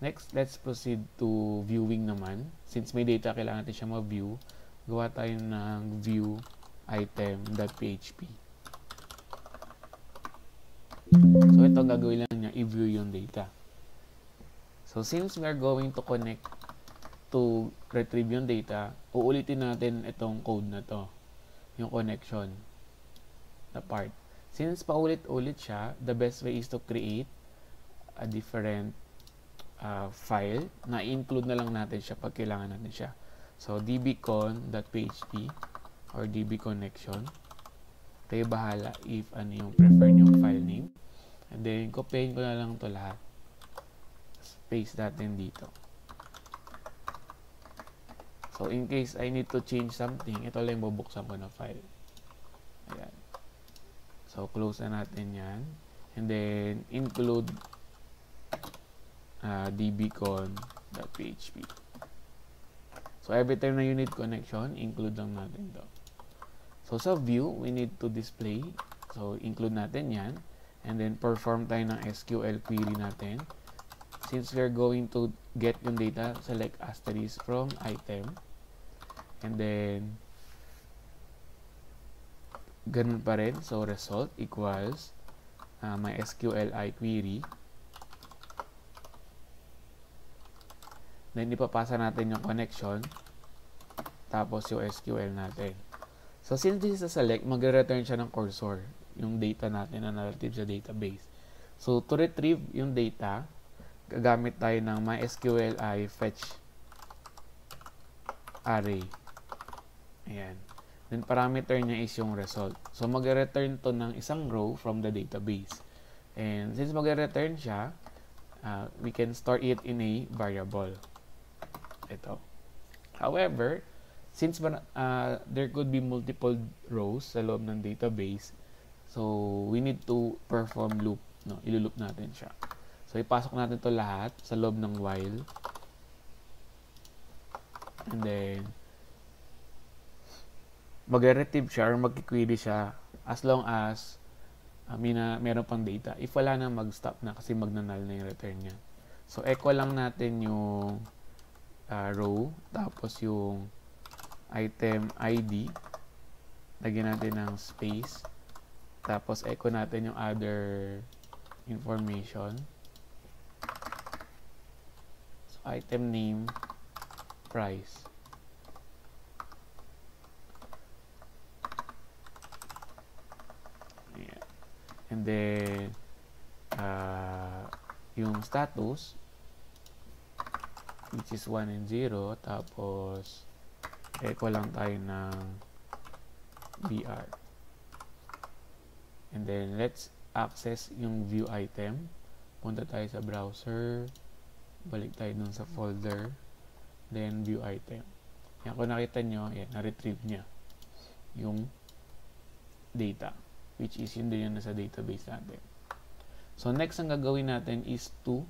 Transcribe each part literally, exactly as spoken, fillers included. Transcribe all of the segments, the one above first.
Next, let's proceed to viewing naman. Since may data, kailangan natin siya ma-view. Gawa tayo ng view item.php. So, ito gagawin lang niya, i-view yung data. So, since we are going to connect to retrieve yung data, uulitin natin itong code na to, yung connection na part. Since paulit-ulit siya, the best way is to create a different uh, file na include na lang natin siya pag kailangan natin siya. So, dbcon.php or dbconnection. Kayo bahala if ano yung prefer yung file name. And then, copyin ko na lang to lahat. Paste natin dito. So, in case I need to change something, ito lang bubuksan ko na file. Ayan. So, close na natin yan. And then, include uh, dbcon.php. So, every time na you need connection, include lang natin to. So, sa view, we need to display. So, include natin yan. And then, perform tayo ng S Q L query natin. Since we're going to get yung data, select asterisk from item. And then, ganun pa rin. So, result equals uh, my S Q L I query. Then, ipapasa natin yung connection. Tapos, yung S Q L natin. So, since this is a select, magre-return siya ng cursor. Yung data natin na narrative sa database. So, to retrieve yung data, gagamit tayo ng MySQLi fetch array. Ayan. Then, parameter niya is yung result. So, mag-return to ng isang row from the database. And since mag-return siya, uh, we can store it in a variable. Ito. However, since uh, there could be multiple rows sa loob ng database, so we need to perform loop. No? Iluloop natin siya. So, ipasok natin to lahat sa loob ng while. And then, mag-retrieve siya or mag-query siya as long as uh, mina, meron pang data. If wala na, mag-stop na kasi mag-null na yung return niya. So, echo lang natin yung uh, row, tapos yung item I D. Lagyan natin ng space. Tapos, echo natin yung other information. So, item name, price. Ayan. And then, uh, yung status, which is one and zero. Tapos, echo lang tayo ng B R. And then, let's access yung view item. Punta tayo sa browser. Balik tayo dun sa folder. Then, view item. Yan, kung nakita nyo, yan, na-retrieve niya yung data. Which is yun din yun nasa database natin. So, next ang gagawin natin is to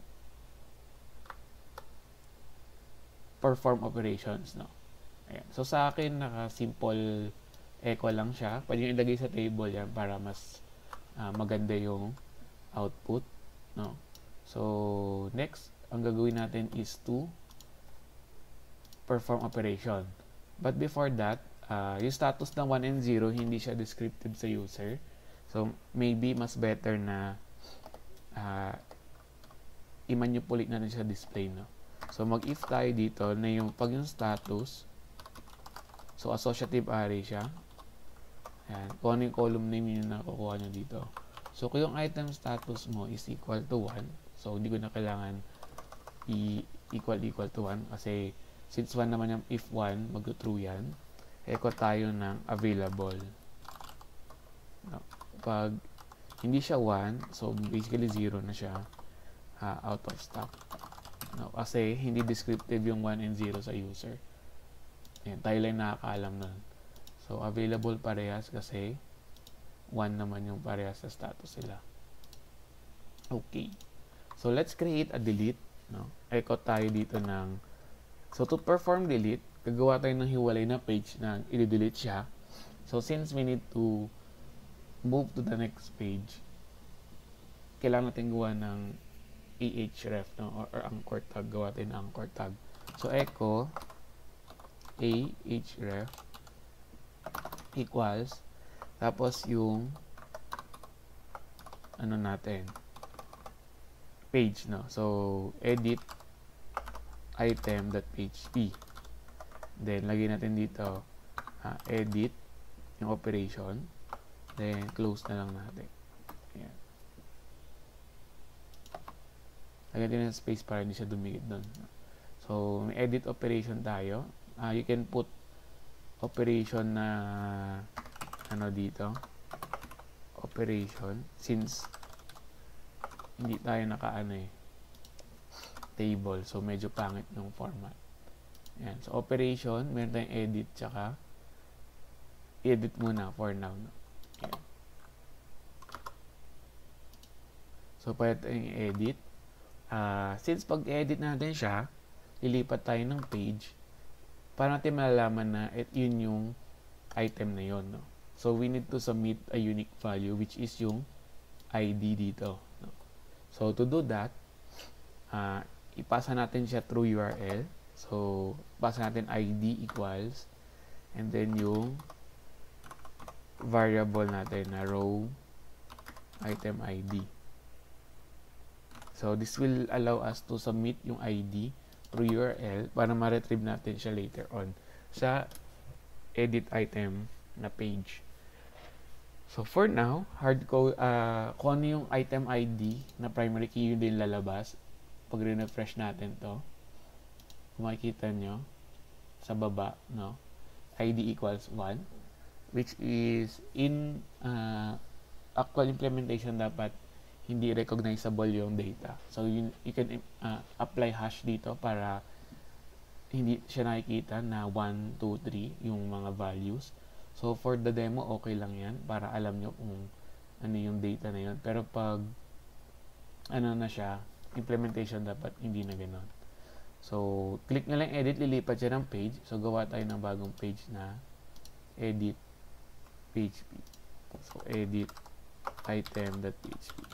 perform operations. No? Ayan. So, sa akin, naka-simple echo lang siya. Pwede nyo ilagay sa table yan para mas uh, maganda yung output. No? So, next, ang gagawin natin is to perform operation. But before that, uh, yung status ng one and zero, hindi siya descriptive sa user. So, maybe mas better na uh, i-manipulate natin sa display. No? So, mag-if tayo dito na yung pag yung status, so, associative array siya. Ayan. Kung ano yung column name yun na nakukuha nyo dito. So, kung yung item status mo is equal to one, so, hindi ko na kailangan i-equal equal to one kasi since one naman yung if one, mag-true yan. Echo tayo ng available. No. Pag hindi siya one, so basically zero na siya, uh, out of stock. No, kasi hindi descriptive yung one and zero sa user. Ayan, tayo lang nakakaalam nun. So, available parehas kasi one naman yung parehas sa status sila. Okay. So, let's create a delete. No? Echo tayo dito ng... So, to perform delete, gagawa tayo ng hiwalay na page na i-delete siya. So, since we need to move to the next page, kailangan natin gawa ng ahref, no? Or, or anchor tag. Gawa tayo ng anchor tag. So, echo ahref equals, tapos yung ano natin, page, no? So, edit item.php. Then, lagay natin dito, uh, edit yung operation. Then, close na lang natin. Ayan. Lagyan din ng space para hindi siya dumikit doon. So, may edit operation tayo. Uh, you can put operation na ano dito. Operation. Since hindi tayo naka-ano eh, table. So, medyo pangit yung format. Ayan. So, operation. Meron tayong edit tsaka edit muna for now. No? Ayan. So, pwede tayong edit. Uh, since pag-edit natin siya, lilipat tayo ng page para natin malalaman na it, yun yung item na yun. No? So, we need to submit a unique value which is yung I D dito. No? So, to do that, uh, ipasa natin siya through U R L. So, pasa natin I D equals and then yung variable natin na row item I D. So, this will allow us to submit yung I D through U R L para ma-retrieve natin siya later on sa edit item na page. So, for now, hardcode, uh, kung ano yung item I D na primary key yun din lalabas pag re-refresh natin to. Kung makikita nyo sa baba, no? I D equals one, which is in uh, actual implementation dapat hindi recognizable yung data. So, you, you can uh, apply hash dito para hindi siya nakikita na one, two, three yung mga values. So, for the demo, okay lang yan para alam nyo kung ano yung data na yun. Pero pag ano na siya, implementation dapat hindi na gano'n. So, click na lang edit, lilipat siya ng page. So, gawa tayo ng bagong page na edit P H P. So, edit item.php.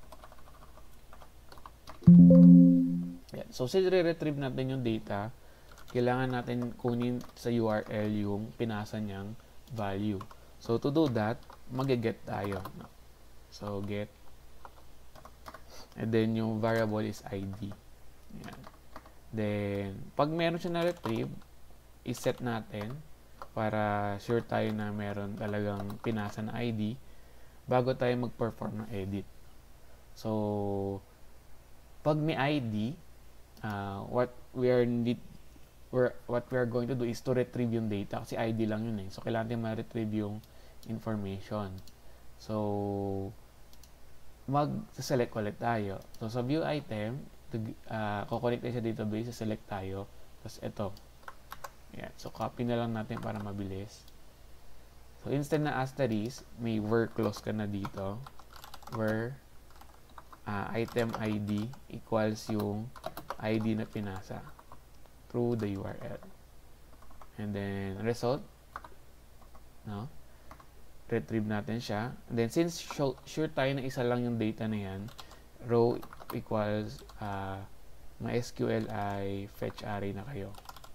Yan. So, since re-retrieve natin yung data, kailangan natin kunin sa U R L yung pinasa niyang value. So, to do that, mag-get tayo. No? So, get. And then, yung variable is I D. Yan. Then, pag meron siya na-retrieve, iset natin para sure tayo na meron talagang pinasa na I D bago tayo mag-perform ng edit. So, pag may I D, uh, what we are need, we're, what we are going to do is to retrieve yung data kasi I D lang yun eh. So, kailangan natin ma-retrieve yung information. So, mag-select ulit tayo. So, sa view item, uh, kukonect tayo sa database, select tayo. Tapos, ito. Yan. So, copy na lang natin para mabilis. So, instead na asterisk, may where clause ka na dito. Where uh, item I D equals yung I D na pinasa through the U R L. And then, result. No? Retrieve natin siya. And then, since show, sure tayo na isa lang yung data na yan, row equals uh, MySQL ay fetch array na kayo.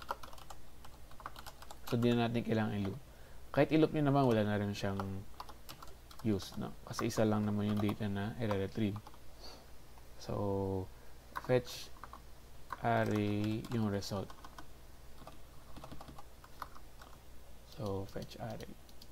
So, di na natin kailangan i-loop. Kahit i-loop nyo naman, wala na rin siyang use. No? Kasi isa lang naman yung data na i-retrieve. So, fetch array yung result. So, fetch array.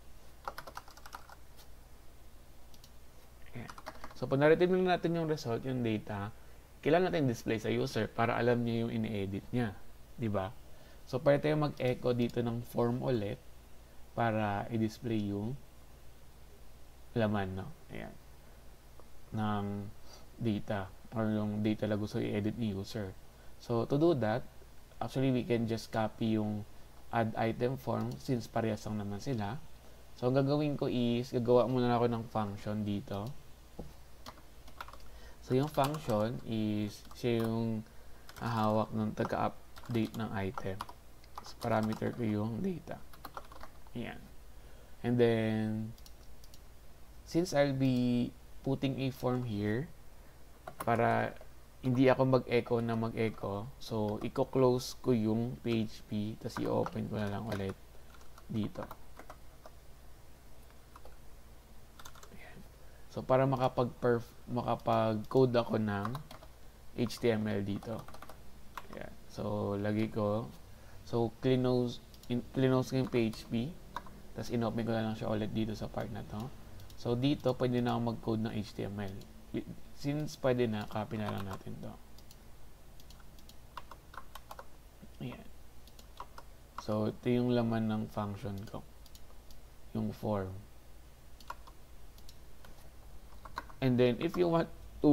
Ayan. So, pag na-retrieve natin yung result, yung data, kailangan natin display sa user para alam niya yung ini-edit niya. Diba? So, pwede tayo mag-echo dito ng form ulit para i-display yung laman, no? Ayan. Ng data or yung data na gusto i-edit ni user. So, to do that, actually, we can just copy yung add item form since parehas lang naman sila. So, ang gagawin ko is, gagawa muna ako ng function dito. So, yung function is, siya yung hahawak ng taga-update ng item. So, parameter ko yung data. Ayan. And then, since I'll be putting a form here, para hindi ako mag-echo na mag-echo. So, i-close ko yung P H P, tapos i-open ko na lang ulit dito. Ayan. So, para makapag-perf, makapag-code ako ng H T M L dito. Ayan. So, lagi ko. So, close, close ko yung P H P, tapos in-open ko na lang siya ulit dito sa part na to. So, dito, pwede na ako mag-code ng H T M L. Since pwede na, copy na lang natin to. Ayan. So, ito yung laman ng function ko. Yung form. And then, if you want to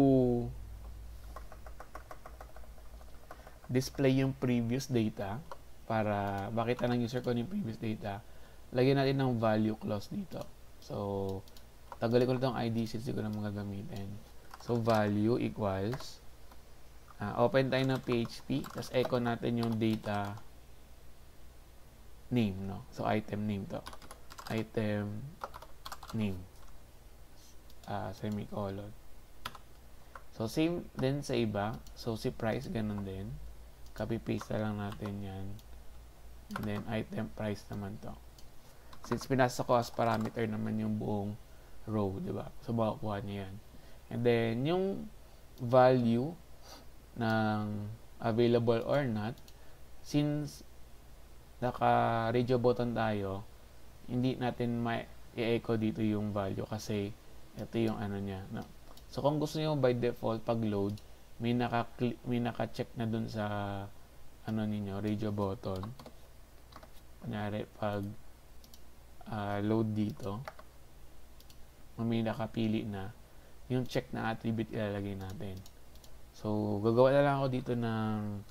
display yung previous data, para makita ng user ko yung previous data, lagyan natin ng value clause dito. So, tagalin ko na itong I D since hindi ko na magagamitin. So, value equals, uh, open tayo ng P H P, tapos echo natin yung data name, no? So, item name to. Item name. Uh, semicolon. So, same din sa iba. So, si price, ganun din. Copy-paste na lang natin yan. And then, item price naman to. Since pinasa ko as parameter naman yung buong row, di ba? So, makakuha niya yan. And then, yung value ng available or not, since naka-radio button tayo, hindi natin ma-echo dito yung value kasi ito yung ano niya. No? So, kung gusto niyo by default, pag-load, may naka may naka-check na dun sa ano ninyo, radio button. Kunyari, pag uh, load dito, may nakapili na, yung check na attribute ilalagay natin. So, gagawa na lang ako dito ng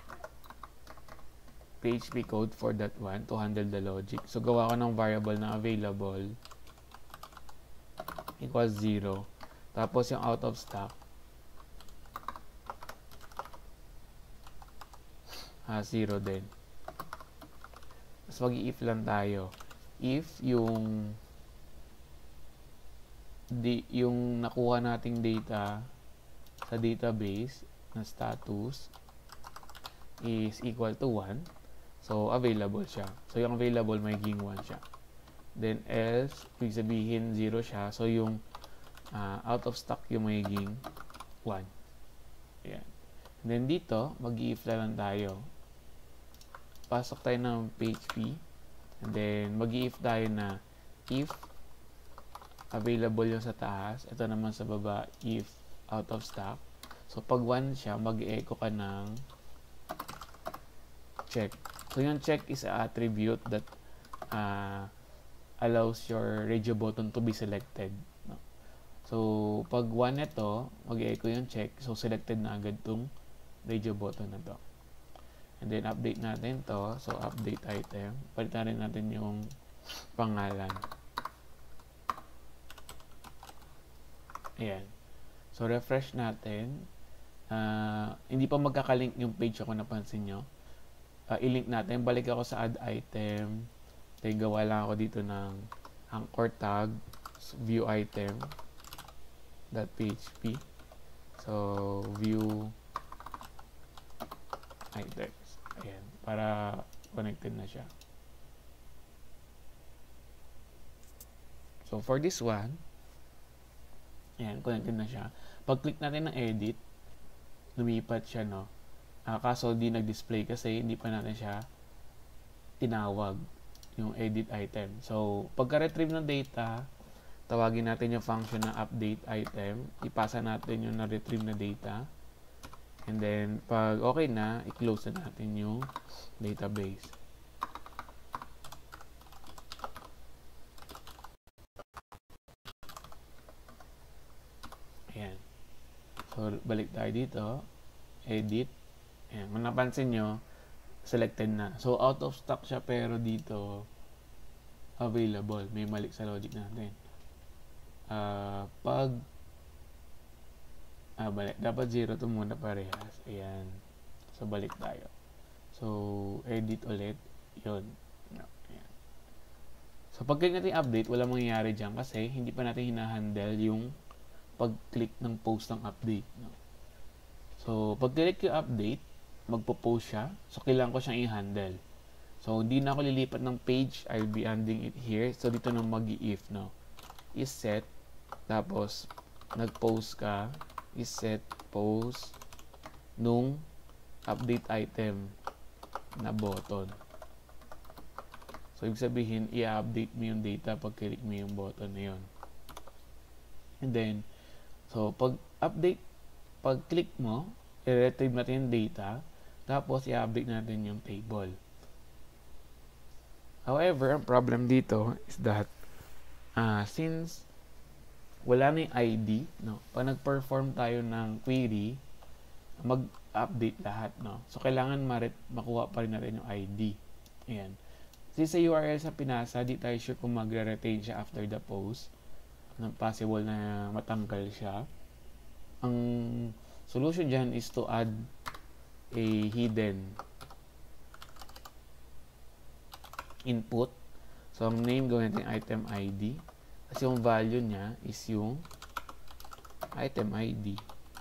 P H P code for that one to handle the logic. So, gawa ko ng variable na available equals zero. Tapos, yung out of stock ah, zero din. Tapos, mag-i-if lang tayo. If yung di, yung nakuha nating data sa database na status is equal to one, so available siya. So yung available magiging one siya. Then else, ibig sabihin zero siya, so yung uh, out of stock yung magiging one. Ayan. And then dito, mag-i-if na lang tayo. Pasok tayo ng P H P, and then mag-i-if tayo na if available yung sa taas, ito naman sa baba, if out of stock. So, pag one siya, mag-echo ka ng check. So, yung check is an attribute that uh, allows your radio button to be selected. No? So, pag one ito, mag-echo yung check. So, selected na agad tong radio button na to. And then, update natin to. So, update item. Palitan rin natin yung pangalan. Ayan. So, refresh natin. Uh, hindi pa magkakalink yung page ako napansin nyo. Uh, i-link natin. Balik ako sa add item. Then, gawa lang ako dito ng anchor tag, view item, .php. So, view items. Ayan. Para connected na siya. So, for this one, ayan, connected na siya. Pag-click natin ng edit, lumipat siya, no? Uh, kaso, di nag-display kasi hindi pa natin siya tinawag yung edit item. So, pagka-retrieve ng data, tawagin natin yung function na update item. Ipasa natin yung na-retrieve na data. And then, pag okay na, i-close na natin yung database. Ayan. So, balik tayo dito. Edit. Ayan. Kung napansin nyo, selected na. So, out of stock siya, pero dito, available. May mali sa logic natin. Uh, pag, ah, balik. Dapat zero to muna parehas. Ayan. So, balik tayo. So, edit ulit. Yun. Ayan. So, pag-click natin update, wala mangyayari dyan kasi hindi pa natin hinahandle yung pag-click ng post ng update. No? So, pag click yung update, magpo-post siya. So, kailangan ko siyang i-handle. So, hindi na ako lilipat ng page. I'll be ending it here. So, dito na mag-i-if, no? Is set. Tapos, nag-post ka. Is set, post, nung update item na button. So, ibig sabihin, i-update mo yung data pag click mo yung button na yun. And then, so, pag update, pag click mo, i-retrieve natin yung data. Tapos, i-update natin yung table. However, ang problem dito is that uh, since wala na yung I D, no? Pag nag-perform tayo ng query, mag-update lahat, no? So, kailangan makuha pa rin natin yung I D. Ayan. Since sa U R L sa pinasa, di tayo sure kung magre-retain siya after the post. Anong possible na matanggal siya. Ang solution dyan is to add a hidden input. So, ang name gawin natin item I D. Kasi yung value niya is yung item I D.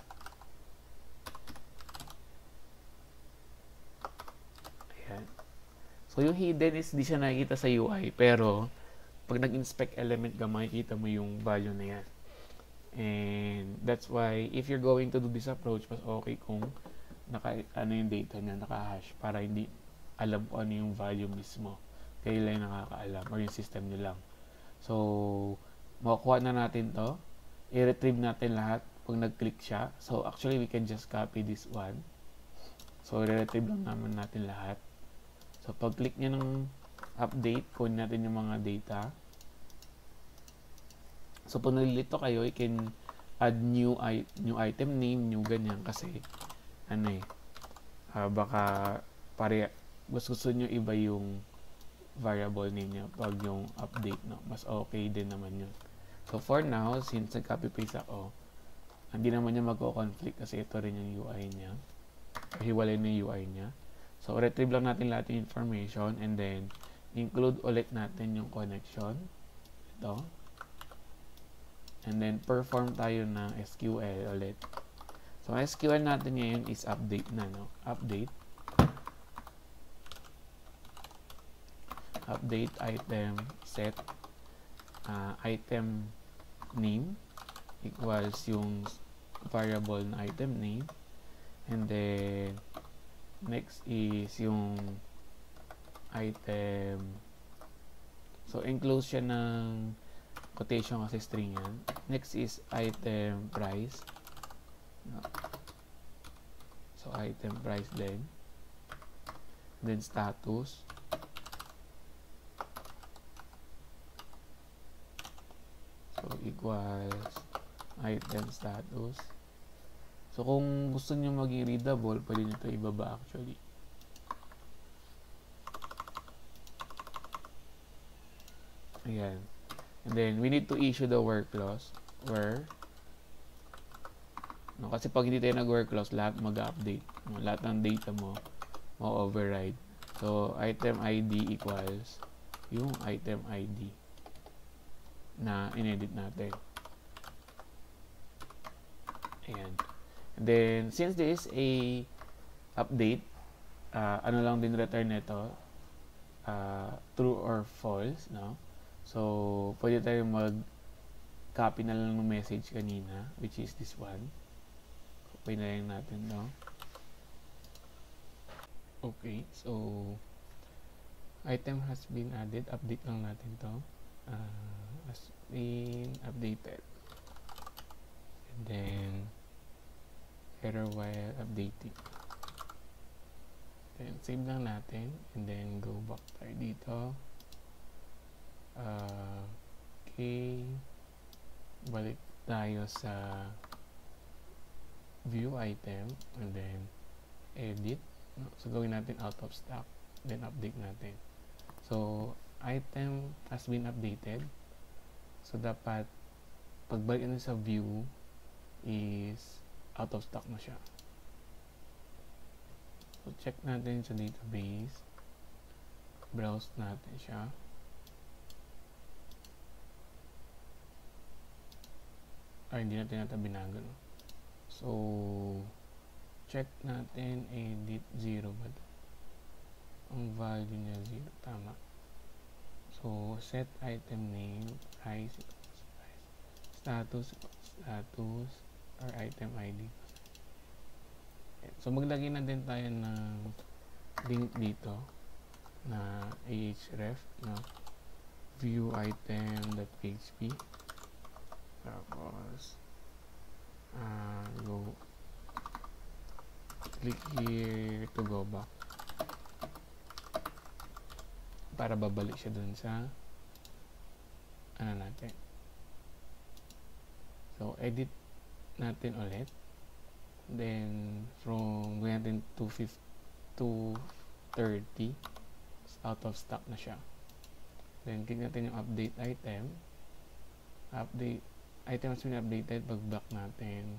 Ayan. So, yung hidden is di siya nakikita sa U I. Pero, pag nag-inspect element ka, makikita mo yung value na yan. And, that's why, if you're going to do this approach, mas okay kung naka, ano yung data niya, naka-hash, para hindi alam kung ano yung value mismo. Kayo lang nakakaalam, or yung system nyo lang. So, makukuha na natin to. I-retrieve natin lahat pag nag-click siya. So, actually, we can just copy this one. So, i-retrieve lang naman natin lahat. So, pag click nyo ng update, kunin natin yung mga data. So, pag nalilito kayo, you can add new, I new item name, new ganyan. Kasi, ano eh, uh, baka pare, gusto, gusto nyo iba yung variable name niya pag yung update, no? Mas okay din naman yun. So, for now, since nag-copy paste ako, hindi naman niya magko-conflict kasi ito rin yung U I niya. Hiwalay na yung U I niya. So, retrieve lang natin lahat yung information and then, include ulit natin yung connection. Ito. And then, perform tayo ng S Q L ulit. So, S Q L natin ngayon is update na, no? Update. Update item set uh, item name equals yung variable na item name, and then next is yung item, so enclose siya ng quotation kasi string yan. Next is item price, so item price din, then status, so equals item status. So kung gusto niyo maging readable, pwede nyo ito ibaba actually. Ayan. And then we need to issue the where clause, where, no, kasi pag hindi tayo nag-where clause, lahat mag-update, no, lahat ng data mo ma-override. So item I D equals yung item I D na inedit natin. Ayan. And then, since this is a update, uh, ano lang din return nito, uh, true or false, no? So, pwede tayo mag-copy na lang ng message kanina, which is this one. Copy na lang natin, no? Okay, so, item has been added. Update lang natin to. Uh, has been updated, and then error while updating, then save lang natin, and then go back tayo dito. Uh, okay, balik tayo sa view item, and then edit, no? So gawin natin out of stock, then update natin. So item has been updated. So, dapat pagbalik natin sa view is out of stock na siya. So, check natin sa database. Browse natin siya. Ay, hindi natin natin binago. No? So, check natin, edit, zero ba ito? Ang value niya, zero. Tama. So, set item name, price, price, status, status, or item I D. So, maglagay na din tayo ng link dito na ahref, no? View item.php. Tapos, uh, go, click here to go back. Para babalik siya dun sa ano natin. So, edit natin ulit. Then, from gawin natin two fifty to thirty. Out of stock na siya. Then, click natin yung update item. Update item has been updated. Pag back natin,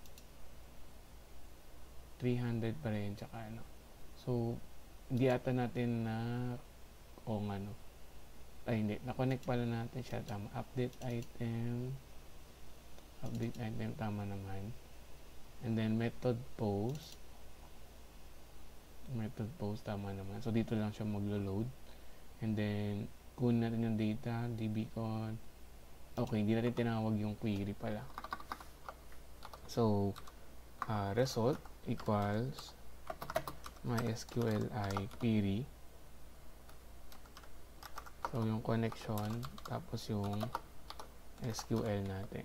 three hundred pa rin. Tsaka ano. So, hindi ata natin na o nga no. Ay, hindi. Na-connect pala natin siya. Tama. Update item. Update item. Tama naman. And then, method post. Method post. Tama naman. So, dito lang siya maglo-load. And then, kunin natin yung data. dbcon. Okay, hindi natin tinawag yung query pala. So, uh, result equals MySQLi query. So, yung connection, tapos yung S Q L natin.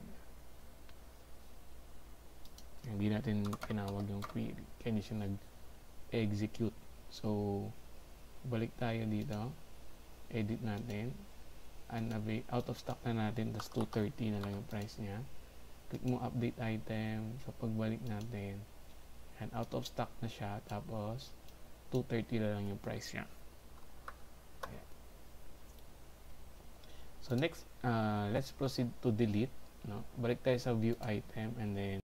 Hindi natin tinawag yung query. Kaya hindi siya nag-execute. So, balik tayo dito. Edit natin. Out of stock na natin. Tapos two thirty na lang yung price niya. Click mo update item. So, pagbalik natin. And out of stock na siya. Tapos, two thirty na lang yung price niya. So next, uh, let's proceed to delete. No? Balik tayo sa view item and then